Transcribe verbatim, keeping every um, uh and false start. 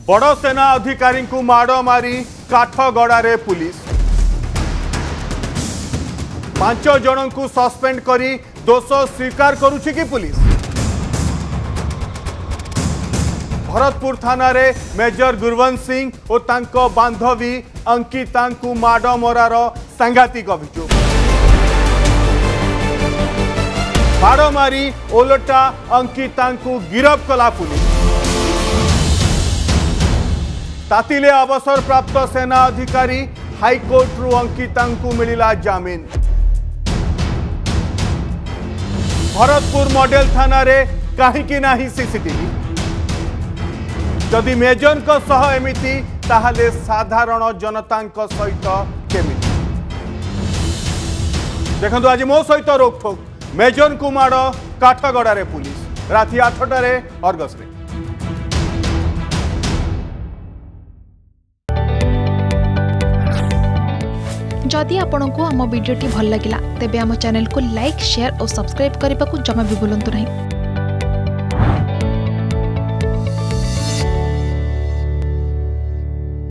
बड़ सेना अधिकारी को माड़ मारी काठगड़ारे पुलिस पांच जन को सस्पेंड करी दोष स्वीकार करुछि कि पुलिस। भरतपुर थाना रे मेजर गुरवंत सिंह और तांको बांधवी अंकिता को माड़ मरार सांघातिक अभियोग। माड़ मारी ओलटा अंकिता को गिरफ कला पुलिस। तातिले अवसर प्राप्त सेना अधिकारी हाईकोर्ट रु अंकिता को मिला जामिन। भरतपुर मॉडल थाना रे कहीं नाही सीसीटीवी। जदि मेजर को सह एमिति ताहले साधारण जनता सहित केमिति। देखंतु आज मो सहित रोकठोक मेजर को माड़ काठगड़ारे पुलिस राति आठटारे अर्गस रे। जदि आपंक आम भिडी भल लगा तेब आम चैनल को लाइक शेयर और सब्सक्राइब करने को जमा भी भूलु नहीं।